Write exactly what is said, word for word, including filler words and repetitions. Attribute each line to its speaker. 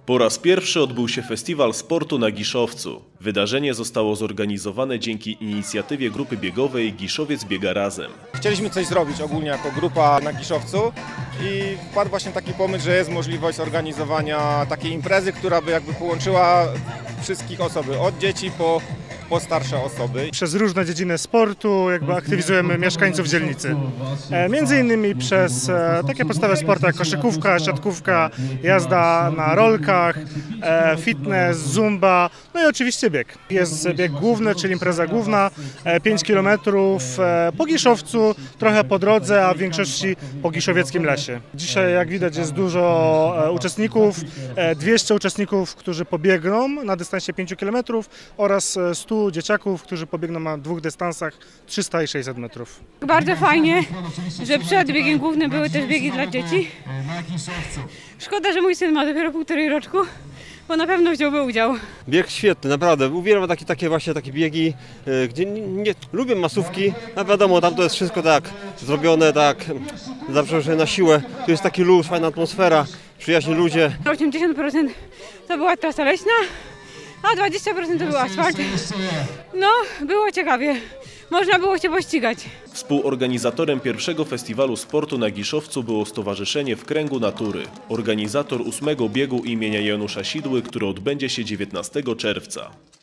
Speaker 1: Po raz pierwszy odbył się Festiwal Sportu na Giszowcu. Wydarzenie zostało zorganizowane dzięki inicjatywie grupy biegowej Giszowiec biega razem.
Speaker 2: Chcieliśmy coś zrobić ogólnie jako grupa na Giszowcu i wpadł właśnie taki pomysł, że jest możliwość zorganizowania takiej imprezy, która by jakby połączyła wszystkich osoby, od dzieci po po starsze osoby.
Speaker 3: Przez różne dziedziny sportu jakby aktywizujemy mieszkańców dzielnicy. E, między innymi przez e, takie podstawowe sporty jak koszykówka, siatkówka, jazda na rolkach, e, fitness, zumba, no i oczywiście bieg. Jest bieg główny, czyli impreza główna, e, pięć kilometrów e, po Giszowcu, trochę po drodze, a w większości po Giszowieckim lesie. Dzisiaj, jak widać, jest dużo e, uczestników, e, dwieście uczestników, którzy pobiegną na dystansie pięciu kilometrów oraz stu dzieciaków, którzy pobiegną na dwóch dystansach trzysta i sześćset metrów.
Speaker 4: Bardzo fajnie, że przed biegiem głównym były też biegi dla dzieci. Szkoda, że mój syn ma dopiero półtorej roczku, bo na pewno wziąłby udział.
Speaker 5: Bieg świetny, naprawdę. Uwielbiam takie, takie właśnie takie biegi, gdzie nie, nie lubię masówki, a wiadomo, tam to jest wszystko tak zrobione, tak zawsze na siłę. Tu jest taki luz, fajna atmosfera, przyjaźni ludzie.
Speaker 4: osiemdziesiąt procent to była trasa leśna, a dwadzieścia procent to był asfalt. No, było ciekawie. Można było się pościgać.
Speaker 1: Współorganizatorem pierwszego Festiwalu Sportu na Giszowcu było Stowarzyszenie W Kręgu Natury, organizator ósmego biegu imienia Janusza Sidły, który odbędzie się dziewiętnastego czerwca.